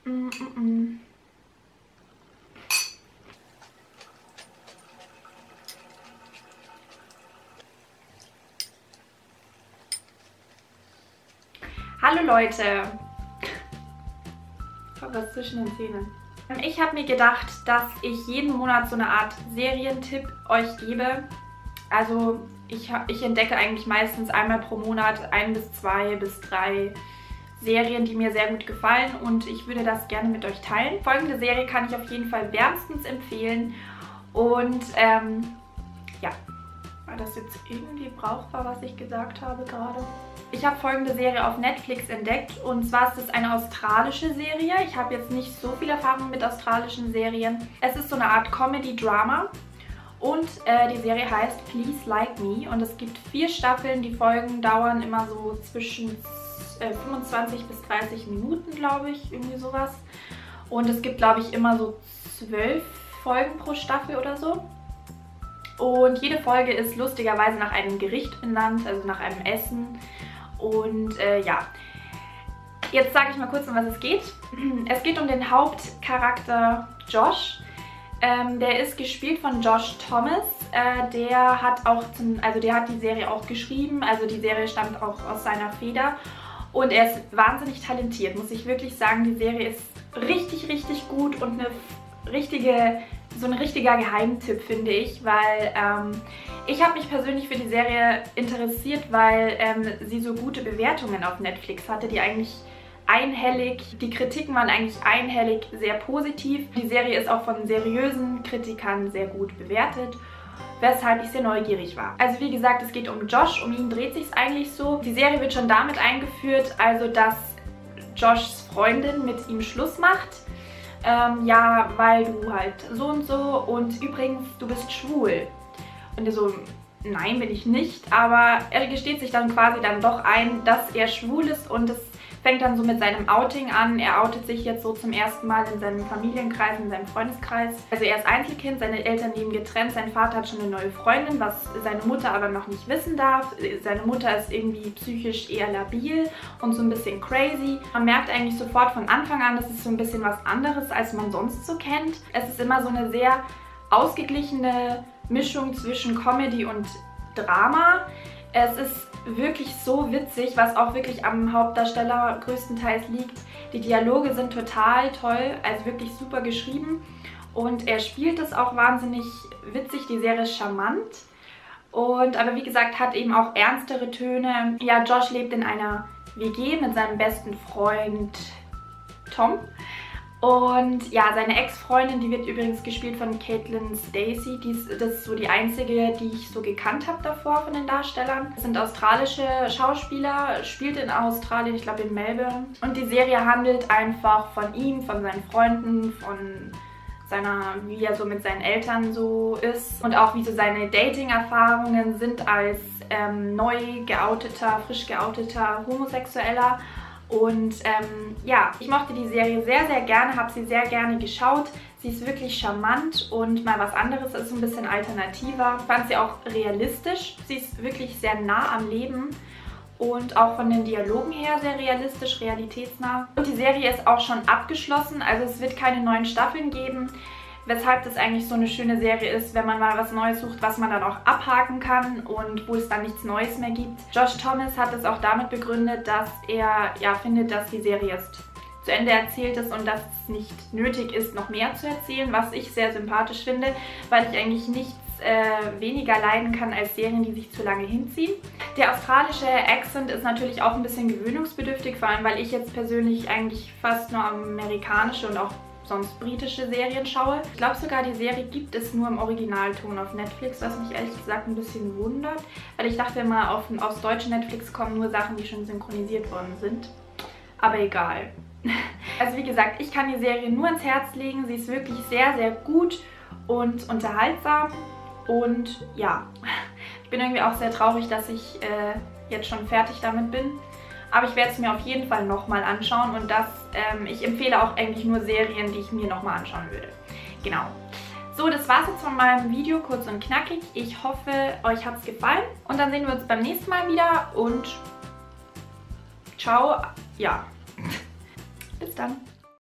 Hallo Leute! Ich habe was zwischen den Zähnen. Ich habe mir gedacht, dass ich jeden Monat so eine Art Serientipp euch gebe. Also ich entdecke eigentlich meistens einmal pro Monat 1 bis 2 bis 3 Serien, die mir sehr gut gefallen und ich würde das gerne mit euch teilen. Folgende Serie kann ich auf jeden Fall wärmstens empfehlen und ja, war das jetzt irgendwie brauchbar, was ich gesagt habe gerade? Ich habe folgende Serie auf Netflix entdeckt und zwar ist es eine australische Serie. Ich habe jetzt nicht so viel Erfahrung mit australischen Serien. Es ist so eine Art Comedy-Drama und die Serie heißt Please Like Me und es gibt 4 Staffeln. Die Folgen dauern immer so zwischen 25 bis 30 Minuten, glaube ich, irgendwie sowas. Und es gibt, glaube ich, immer so 12 Folgen pro Staffel oder so. Und jede Folge ist lustigerweise nach einem Gericht benannt, also nach einem Essen. Und ja, jetzt sage ich mal kurz, um was es geht. Es geht um den Hauptcharakter Josh. Der ist gespielt von Josh Thomas. Der hat die Serie auch geschrieben. Also die Serie stammt auch aus seiner Feder. Und er ist wahnsinnig talentiert, muss ich wirklich sagen. Die Serie ist richtig, richtig gut und so ein richtiger Geheimtipp, finde ich, weil ich habe mich persönlich für die Serie interessiert, weil sie so gute Bewertungen auf Netflix hatte, die Kritiken waren eigentlich einhellig sehr positiv. Die Serie ist auch von seriösen Kritikern sehr gut bewertet, weshalb ich sehr neugierig war. Also wie gesagt, es geht um Josh, um ihn dreht sich es eigentlich so. Die Serie wird schon damit eingeführt, also dass Joshs Freundin mit ihm Schluss macht. Ja, weil du halt so und so und übrigens, du bist schwul. Und er so, nein, bin ich nicht, aber er gesteht sich dann quasi dann doch ein, dass er schwul ist und es fängt dann so mit seinem Outing an. Er outet sich jetzt so zum ersten Mal in seinem Familienkreis, in seinem Freundeskreis. Also er ist Einzelkind, seine Eltern leben getrennt, sein Vater hat schon eine neue Freundin, was seine Mutter aber noch nicht wissen darf. Seine Mutter ist irgendwie psychisch eher labil und so ein bisschen crazy. Man merkt eigentlich sofort von Anfang an, das ist so ein bisschen was anderes, als man sonst so kennt. Es ist immer so eine sehr ausgeglichene Mischung zwischen Comedy und Drama. Es ist wirklich so witzig, was auch wirklich am Hauptdarsteller größtenteils liegt. Die Dialoge sind total toll, also wirklich super geschrieben und er spielt es auch wahnsinnig witzig. Die Serie ist charmant aber wie gesagt hat eben auch ernstere Töne. Ja, Josh lebt in einer WG mit seinem besten Freund Tom. Und ja, seine Ex-Freundin, die wird übrigens gespielt von Caitlin Stasey. Das ist so die einzige, die ich so gekannt habe davor von den Darstellern. Das sind australische Schauspieler, spielt in Australien, ich glaube in Melbourne. Und die Serie handelt einfach von ihm, von seinen Freunden, von wie er so mit seinen Eltern so ist. Und auch wie so seine Dating-Erfahrungen sind als frisch geouteter Homosexueller. Und ja, ich mochte die Serie sehr, sehr gerne, habe sie sehr gerne geschaut. Sie ist wirklich charmant und mal was anderes, ist ein bisschen alternativer. Ich fand sie auch realistisch. Sie ist wirklich sehr nah am Leben und auch von den Dialogen her sehr realistisch, realitätsnah. Und die Serie ist auch schon abgeschlossen, also es wird keine neuen Staffeln geben. Weshalb das eigentlich so eine schöne Serie ist, wenn man mal was Neues sucht, was man dann auch abhaken kann und wo es dann nichts Neues mehr gibt. Josh Thomas hat es auch damit begründet, dass er ja findet, dass die Serie jetzt zu Ende erzählt ist und dass es nicht nötig ist, noch mehr zu erzählen, was ich sehr sympathisch finde, weil ich eigentlich nichts weniger leiden kann als Serien, die sich zu lange hinziehen. Der australische Accent ist natürlich auch ein bisschen gewöhnungsbedürftig, vor allem weil ich jetzt persönlich eigentlich fast nur amerikanische und auch sonst britische Serien schaue. Ich glaube sogar, die Serie gibt es nur im Originalton auf Netflix, was mich ehrlich gesagt ein bisschen wundert, weil ich dachte immer, aus deutschen Netflix kommen nur Sachen, die schon synchronisiert worden sind. Aber egal. Also wie gesagt, ich kann die Serie nur ins Herz legen. Sie ist wirklich sehr, sehr gut und unterhaltsam. Und ja, ich bin irgendwie auch sehr traurig, dass ich jetzt schon fertig damit bin. Aber ich werde es mir auf jeden Fall nochmal anschauen und ich empfehle auch eigentlich nur Serien, die ich mir nochmal anschauen würde. Genau. So, das war's jetzt von meinem Video, kurz und knackig. Ich hoffe, euch hat es gefallen und dann sehen wir uns beim nächsten Mal wieder und ciao. Ja, bis dann.